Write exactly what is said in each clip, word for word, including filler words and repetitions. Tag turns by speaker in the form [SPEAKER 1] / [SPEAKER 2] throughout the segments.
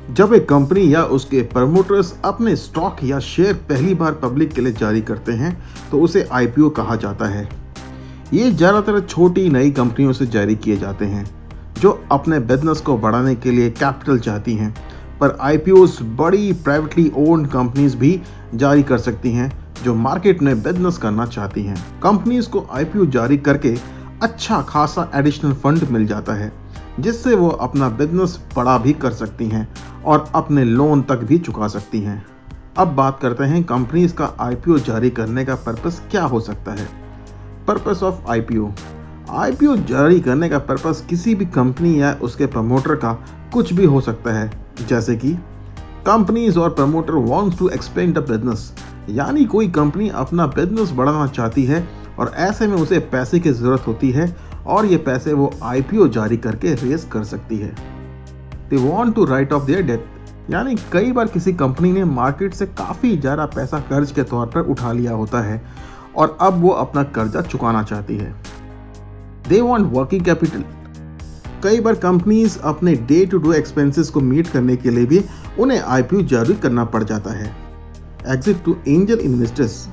[SPEAKER 1] जब एक कंपनी या उसके प्रमोटर्स अपने स्टॉक या शेयर पहली बार पब्लिक के लिए जारी करते हैं तो उसे आईपीओ कहा जाता है। ये ज़्यादातर छोटी नई कंपनियों से जारी किए जाते हैं जो अपने बिजनेस को बढ़ाने के लिए कैपिटल चाहती हैं, पर आईपीओस बड़ी प्राइवेटली ओन्ड कंपनीज भी जारी कर सकती हैं जो मार्केट में बिजनेस करना चाहती हैं। कंपनीज को आईपीओ जारी करके अच्छा खासा एडिशनल फंड मिल जाता है जिससे वो अपना बिजनेस बड़ा भी कर सकती हैं और अपने लोन तक भी चुका सकती हैं। अब बात करते हैं कंपनीज का आईपीओ जारी करने का पर्पस क्या हो सकता है। Purpose of IPO. आईपीओ जारी करने का पर्पस किसी भी कंपनी या उसके प्रमोटर का कुछ भी हो सकता है, जैसे कि कंपनीज और promoter wants to expand the business, यानी कोई कंपनी अपना बिजनेस बढ़ाना चाहती है और ऐसे में उसे पैसे की जरूरत होती है और ये पैसे वो आईपीओ जारी करके रेज कर सकती है। They want to write off their debt, यानी कई बार किसी कंपनी ने मार्केट से काफ़ी ज़्यादा पैसा कर्ज के तौर पर उठा लिया होता है और अब वो अपना कर्जा चुकाना चाहती है। They want working capital. कई बार कंपनीज अपने डे टू डे एक्सपेंसेस को मीट करने के लिए भी उन्हें आईपीओ जारी करना पड़ जाता है। Exit to angel investors.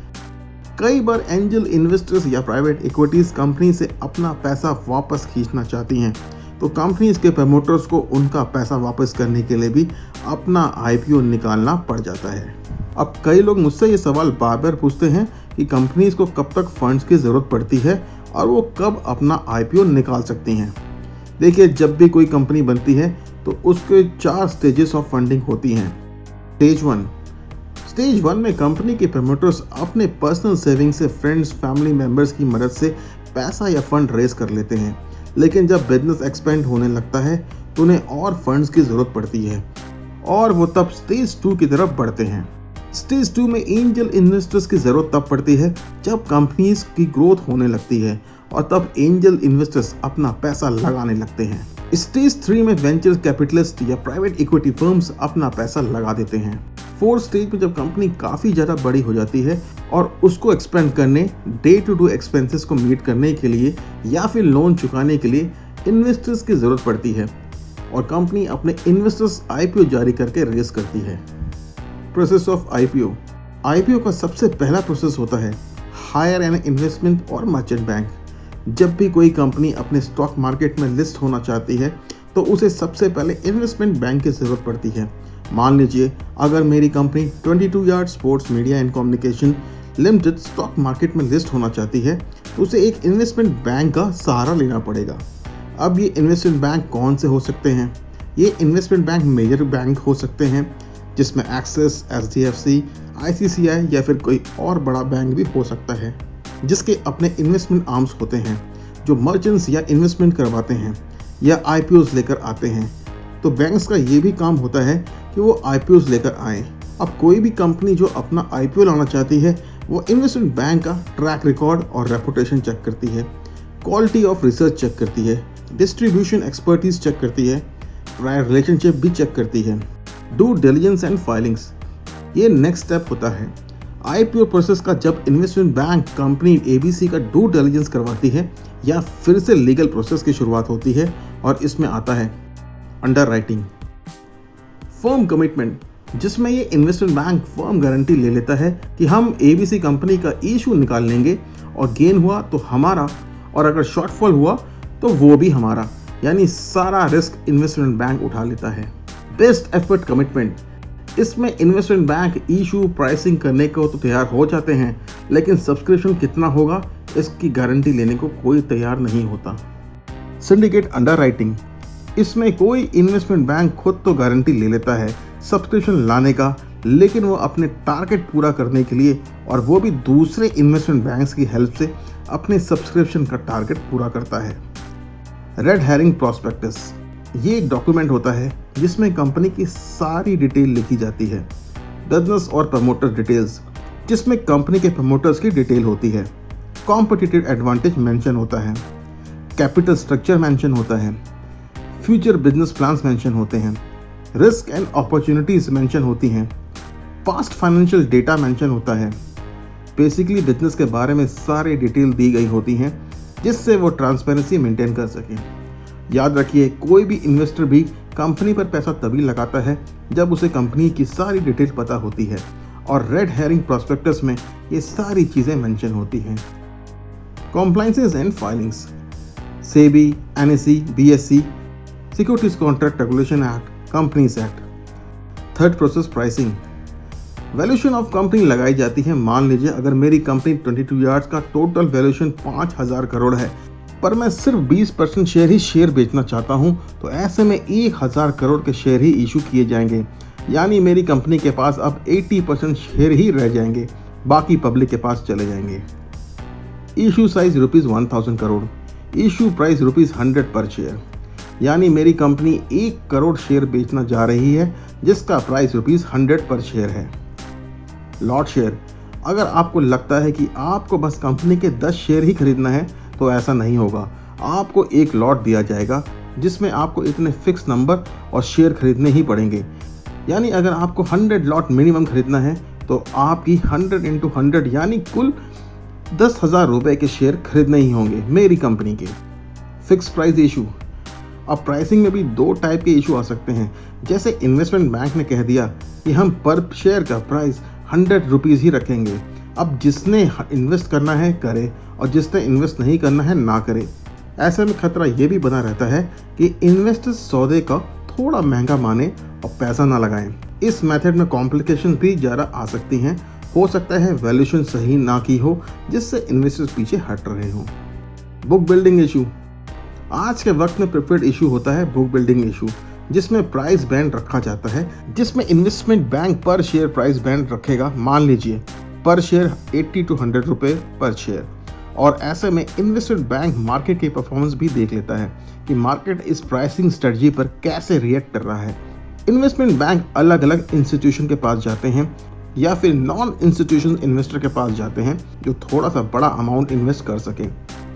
[SPEAKER 1] कई बार एंजल इन्वेस्टर्स या प्राइवेट इक्विटीज कंपनी से अपना पैसा वापस खींचना चाहती हैं, तो कंपनीज के प्रमोटर्स को उनका पैसा वापस करने के लिए भी अपना आईपीओ निकालना पड़ जाता है। अब कई लोग मुझसे ये सवाल बार बार पूछते हैं कि कंपनीज को कब तक फंड्स की ज़रूरत पड़ती है और वो कब अपना आईपीओ निकाल सकती हैं। देखिए, जब भी कोई कंपनी बनती है तो उसके चार स्टेजेस ऑफ फंडिंग होती हैं। Stage one. स्टेज वन में कंपनी के प्रमोटर्स अपने पर्सनल सेविंग से फ्रेंड्स फैमिली मेंबर्स की मदद से पैसा या फंड रेज कर लेते हैं, लेकिन जब बिजनेस एक्सपेंड होने लगता है तो उन्हें और फंड्स की ज़रूरत पड़ती है और वो तब स्टेज टू की तरफ बढ़ते हैं। स्टेज टू में एंजल इन्वेस्टर्स की ज़रूरत तब पड़ती है जब कंपनीज की ग्रोथ होने लगती है और तब एंजल इन्वेस्टर्स अपना पैसा लगाने लगते हैं। स्टेज थ्री में वेंचर कैपिटलिस्ट या प्राइवेट इक्विटी फर्म्स अपना पैसा लगा देते हैं। फोर्थ स्टेज में जब कंपनी काफ़ी ज़्यादा बड़ी हो जाती है और उसको एक्सपेंड करने, डे टू डे एक्सपेंसेस को मीट करने के लिए या फिर लोन चुकाने के लिए इन्वेस्टर्स की ज़रूरत पड़ती है और कंपनी अपने इन्वेस्टर्स आईपीओ जारी करके रेस करती है। Process of IPO. आईपीओ का सबसे पहला प्रोसेस होता है हायर एन इन्वेस्टमेंट और मर्चेंट बैंक। जब भी कोई कंपनी अपने स्टॉक मार्केट में लिस्ट होना चाहती है तो उसे सबसे पहले इन्वेस्टमेंट बैंक की ज़रूरत पड़ती है। मान लीजिए, अगर मेरी कंपनी बाईस yard sports media and communication limited stock market में लिस्ट होना चाहती है तो उसे एक इन्वेस्टमेंट बैंक का सहारा लेना पड़ेगा। अब ये इन्वेस्टमेंट बैंक कौन से हो सकते हैं? ये इन्वेस्टमेंट बैंक मेजर बैंक हो सकते हैं जिसमें Axis, H D F C, I C I C I फिर कोई और बड़ा बैंक भी हो सकता है जिसके अपने इन्वेस्टमेंट आर्म्स होते हैं जो मर्चेंट्स या इन्वेस्टमेंट करवाते हैं या आईपीओस लेकर आते हैं। तो बैंक्स का ये भी काम होता है कि वो आईपीओस लेकर आएँ। अब कोई भी कंपनी जो अपना आईपीओ लाना चाहती है वो इन्वेस्टमेंट बैंक का ट्रैक रिकॉर्ड और रेपुटेशन चेक करती है, क्वालिटी ऑफ रिसर्च चेक करती है, डिस्ट्रीब्यूशन एक्सपर्टीज चेक करती है, प्रायर रिलेशनशिप भी चेक करती है, डू डिलिजेंस एंड फाइलिंग्स। ये नेक्स्ट स्टेप होता है आईपीओ प्रोसेस का, जब इन्वेस्टमेंट बैंक कंपनी एबीसी का डू डिलिजेंस करवाती है या फिर से लीगल प्रोसेस की शुरुआत होती है और इसमें आता है अंडर राइटिंग। फर्म कमिटमेंट, जिसमें ये इन्वेस्टमेंट बैंक फर्म गारंटी ले लेता है कि हम एबीसी कंपनी का इशू निकाल लेंगे और गेन हुआ तो हमारा और अगर शॉर्टफॉल हुआ तो वो भी हमारा, यानी सारा रिस्क इन्वेस्टमेंट बैंक उठा लेता है। बेस्ट एफर्ट कमिटमेंट, इसमें इन्वेस्टमेंट बैंक इशू प्राइसिंग करने को तो तैयार हो जाते हैं लेकिन सब्सक्रिप्शन कितना होगा इसकी गारंटी लेने को कोई तैयार नहीं होता। सिंडिकेट अंडर राइटिंग, इसमें कोई इन्वेस्टमेंट बैंक खुद तो गारंटी ले लेता है सब्सक्रिप्शन लाने का, लेकिन वो अपने टारगेट पूरा करने के लिए और वो भी दूसरे इन्वेस्टमेंट बैंक्स की हेल्प से अपने सब्सक्रिप्शन का टारगेट पूरा करता है। रेड हेरिंग प्रॉस्पेक्टस, ये एक डॉक्यूमेंट होता है जिसमें कंपनी की सारी डिटेल लिखी जाती है, बिजनेस और प्रमोटर डिटेल्स, जिसमें कंपनी के प्रमोटर्स की डिटेल होती है, कॉम्पिटिटिव एडवांटेज मेंशन होता है, कैपिटल स्ट्रक्चर मेंशन होता है, फ्यूचर बिजनेस प्लान्स मेंशन होते हैं, रिस्क एंड अपॉर्चुनिटीज मेंशन होती हैं, पास्ट फाइनेंशियल डेटा मेंशन होता है। बेसिकली बिजनेस के बारे में सारी डिटेल दी गई होती हैं जिससे वो ट्रांसपेरेंसी मेंटेन कर सकें। याद रखिए, कोई भी इन्वेस्टर भी कंपनी पर पैसा तभी लगाता है जब उसे कंपनी की सारी डिटेल पता होती है और रेड हेरिंग प्रोस्पेक्टस में ये सारी चीजें मेंशन होती हैं। Compliances and filings, SEBI, NSE, BSE, securities contract regulation act, companies act. Third process, pricing. Valuation of company लगाई जाती है। मान लीजिए अगर मेरी कंपनी बाईस यार्ड्स का टोटल वैल्यूएशन पाँच हज़ार करोड़ है, पर मैं सिर्फ बीस परसेंट शेयर ही शेयर बेचना चाहता हूं, तो ऐसे में एक हज़ार करोड़ के शेयर ही इशू किए जाएंगे। यानी मेरी कंपनी के पास अब अस्सी परसेंट शेयर ही रह जाएंगे, बाकी पब्लिक के पास चले जाएंगे। Issue size rupees one thousand crore, issue price rupees hundred per share. यानी मेरी कंपनी एक करोड़ शेयर बेचना जा रही है, जिसका price rupees hundred per share है। Lot share. अगर आपको लगता है कि आपको बस कंपनी के दस शेयर ही खरीदना है, तो ऐसा नहीं होगा। आपको एक लॉट दिया जाएगा जिसमें आपको इतने फिक्स नंबर और शेयर खरीदने ही पड़ेंगे। यानी अगर आपको हंड्रेड लॉट मिनिमम खरीदना है, तो आपकी हंड्रेड इंटू हंड्रेड यानी कुल दस हजार रुपए के शेयर खरीदने ही होंगे मेरी कंपनी के। Fix price issue. अब प्राइसिंग में भी दो टाइप के इशू आ सकते हैं। जैसे इन्वेस्टमेंट बैंक ने कह दिया कि हम पर शेयर का प्राइस हंड्रेड रुपीज ही रखेंगे। अब जिसने इन्वेस्ट करना है करे और जिसने इन्वेस्ट नहीं करना है ना करे। ऐसे में खतरा ये भी बना रहता है कि इन्वेस्टर्स सौदे का थोड़ा महंगा माने और पैसा ना लगाएं। इस मेथड में कॉम्प्लिकेशन भी ज़्यादा आ सकती हैं। हो सकता है वैल्यूएशन सही ना की हो, जिससे इन्वेस्टर्स पीछे हट रहे हों। Book building issue. आज के वक्त में प्रिफर्ड इशू होता है बुक बिल्डिंग इशू, जिसमें प्राइस बैंड रखा जाता है, जिसमें investment bank per share price band रखेगा। मान लीजिए पर शेयर अस्सी टू हंड्रेड रुपए पर शेयर। और ऐसे में इन्वेस्टमेंट बैंक मार्केट की परफॉर्मेंस भी देख लेता है कि मार्केट इस प्राइसिंग स्ट्रेटजी पर कैसे रिएक्ट कर रहा है। इन्वेस्टमेंट बैंक अलग अलग इंस्टीट्यूशन के पास जाते हैं या फिर नॉन इंस्टीट्यूशन इन्वेस्टर के पास जाते हैं जो थोड़ा सा बड़ा अमाउंट इन्वेस्ट कर सकें।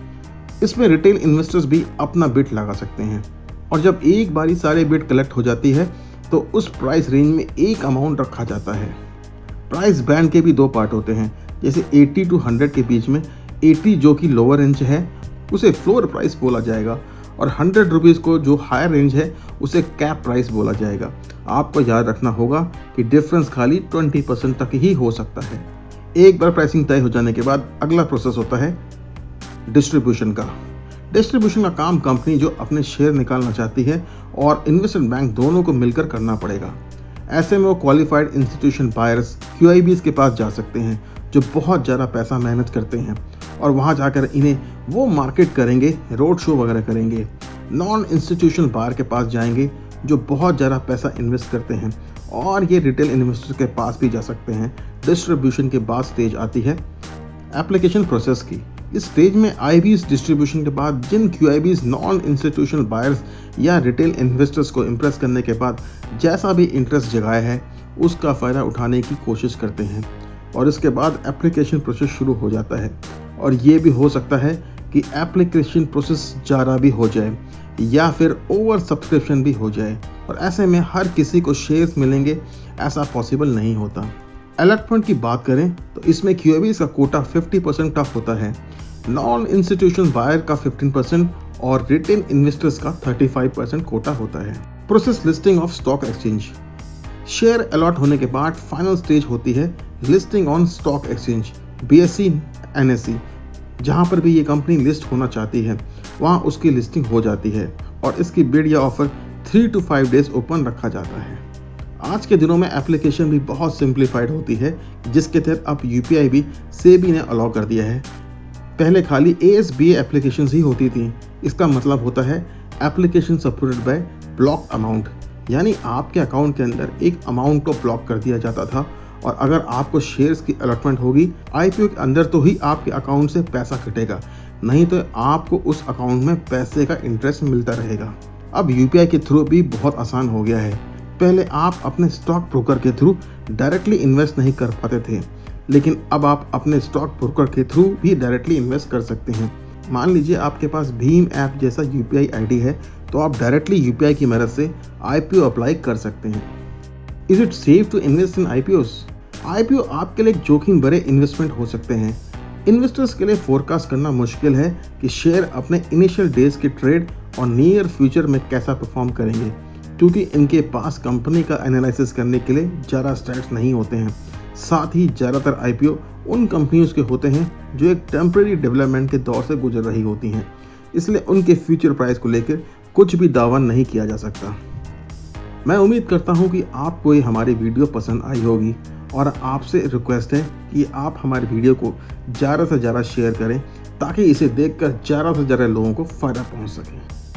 [SPEAKER 1] इसमें रिटेल इन्वेस्टर्स भी अपना बिड लगा सकते हैं और जब एक बारी सारे बिड कलेक्ट हो जाती है तो उस प्राइस रेंज में एक अमाउंट रखा जाता है। प्राइस बैंड के भी दो पार्ट होते हैं। जैसे अस्सी टू हंड्रेड के बीच में अस्सी जो कि लोअर रेंज है उसे फ्लोर प्राइस बोला जाएगा और हंड्रेड रुपीज़ को जो हायर रेंज है उसे कैप प्राइस बोला जाएगा। आपको याद रखना होगा कि डिफरेंस खाली बीस परसेंट तक ही हो सकता है। एक बार प्राइसिंग तय हो जाने के बाद अगला प्रोसेस होता है डिस्ट्रीब्यूशन का। डिस्ट्रीब्यूशन का काम कंपनी जो अपने शेयर निकालना चाहती है और इन्वेस्टमेंट बैंक दोनों को मिलकर करना पड़ेगा। ऐसे में वो क्वालिफाइड इंस्टीट्यूशन बायर्स क्यूआईबीज के पास जा सकते हैं जो बहुत ज़्यादा पैसा मेहनत करते हैं और वहाँ जाकर इन्हें वो मार्केट करेंगे, रोड शो वगैरह करेंगे। नॉन इंस्टीट्यूशनल बायर के पास जाएंगे जो बहुत ज़्यादा पैसा इन्वेस्ट करते हैं और ये रिटेल इन्वेस्टर के पास भी जा सकते हैं। डिस्ट्रीब्यूशन के बाद स्टेज आती है एप्लीकेशन प्रोसेस की। इस स्टेज में आईबीज डिस्ट्रीब्यूशन के बाद जिन क्यूआईबीज नॉन इंस्टीट्यूशनल बायर्स या रिटेल इन्वेस्टर्स को इम्प्रेस करने के बाद जैसा भी इंटरेस्ट जगाया है उसका फ़ायदा उठाने की कोशिश करते हैं और इसके बाद एप्लीकेशन प्रोसेस शुरू हो जाता है। और ये भी हो सकता है कि एप्लीकेशन प्रोसेस ज़्यादा भी हो जाए या फिर ओवर सब्सक्रिप्शन भी हो जाए और ऐसे में हर किसी को शेयर्स मिलेंगे, ऐसा पॉसिबल नहीं होता। अलर्ट फंड की बात करें तो इसमें क्यूआईबीज का कोटा पचास परसेंट का होता है, नॉन इंस्टीट्यूशनल बायर का पंद्रह परसेंट और रिटेल इन्वेस्टर्स का पैंतीस परसेंट कोटा होता है। Process listing of stock exchange. Share allot होने के बाद फाइनल स्टेज होती है listing on stock exchange, BSE, NSE. जहां पर भी ये कंपनी लिस्ट होना चाहती है वहां उसकी लिस्टिंग हो जाती है और इसकी बिड या offer three to five days open रखा जाता है। आज के दिनों में एप्लीकेशन भी बहुत सिंप्लीफाइड होती है, जिसके तहत अब यूपीआई भी सेबी ने अलाउ कर दिया है। पहले खाली एएसबीए एप्लीकेशंस ही होती थी। इसका मतलब होता है application supported by block amount, यानी आपके अकाउंट के अंदर एक अमाउंट को ब्लॉक कर दिया जाता था और अगर आपको शेयर्स की अलॉटमेंट होगी आईपीओ के अंदर तो ही आपके अकाउंट से पैसा कटेगा, नहीं तो आपको उस अकाउंट में पैसे का इंटरेस्ट मिलता रहेगा। अब यूपीआई के थ्रू भी बहुत आसान हो गया है। पहले आप अपने स्टॉक ब्रोकर के थ्रू डायरेक्टली इन्वेस्ट नहीं कर पाते थे, लेकिन अब आप अपने स्टॉक ब्रोकर के थ्रू भी डायरेक्टली इन्वेस्ट कर सकते हैं। मान लीजिए आपके पास भीम ऐप जैसा यूपीआई आईडी है तो आप डायरेक्टली यूपीआई की मदद से आईपीओ अप्लाई कर सकते हैं। Is it safe to invest in IPOs? IPO आपके लिए जोखिम भरे इन्वेस्टमेंट हो सकते हैं। इन्वेस्टर्स के लिए फोरकास्ट करना मुश्किल है कि शेयर अपने इनिशियल डेज के ट्रेड और नियर फ्यूचर में कैसा परफॉर्म करेंगे। क्योंकि इनके पास कंपनी का एनालिसिस करने के लिए ज़्यादा स्टैट्स नहीं होते हैं। साथ ही ज़्यादातर आईपीओ उन कंपनियों के होते हैं जो एक टेम्परेरी डेवलपमेंट के दौर से गुजर रही होती हैं, इसलिए उनके फ्यूचर प्राइस को लेकर कुछ भी दावा नहीं किया जा सकता। मैं उम्मीद करता हूं कि आपको ये हमारी वीडियो पसंद आई होगी और आपसे रिक्वेस्ट है कि आप हमारे वीडियो को ज़्यादा से ज़्यादा शेयर करें ताकि इसे देखकर ज़्यादा से ज़्यादा लोगों को फ़ायदा पहुंच सके।